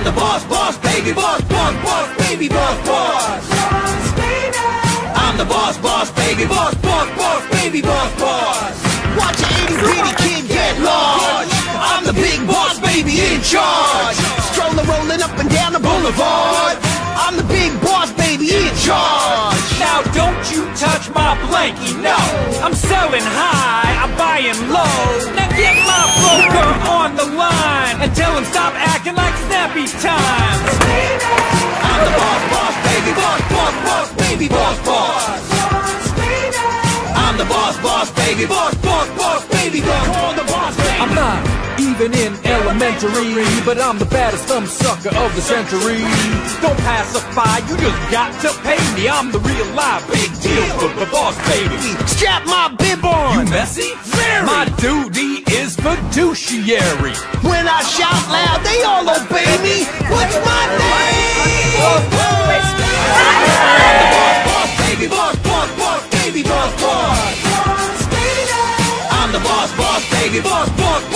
I'm the boss, boss, baby, boss, boss, boss, baby, boss, boss. I'm the boss, boss, baby, boss, boss, boss, baby, boss, boss. Watch an itty-bitty kid get large. I'm the big boss, baby, in charge. Strolling, rolling up and down the boulevard. I'm the big boss, baby, in charge. Now don't you touch my blankie, no. I'm selling high, I'm buying low. Now get my broker on the line and tell him stop acting like snappy times. I'm the boss, boss, baby, boss, boss, boss, baby, boss, boss. I'm the boss, boss, baby, boss, boss, boss, baby, boss. Call the boss, baby. I'm not even in elementary, but I'm the baddest thumb sucker of the century. Don't pacify, you just got to pay me. I'm the real live big deal for the boss, baby. Strap my bib on. You messy? Very. My duty is fiduciary. When I shout loud, they all obey me. What's my name? I'm the boss, boss, baby, boss, boss, boss, baby, boss, boss. I'm the boss, boss, baby, boss, boss,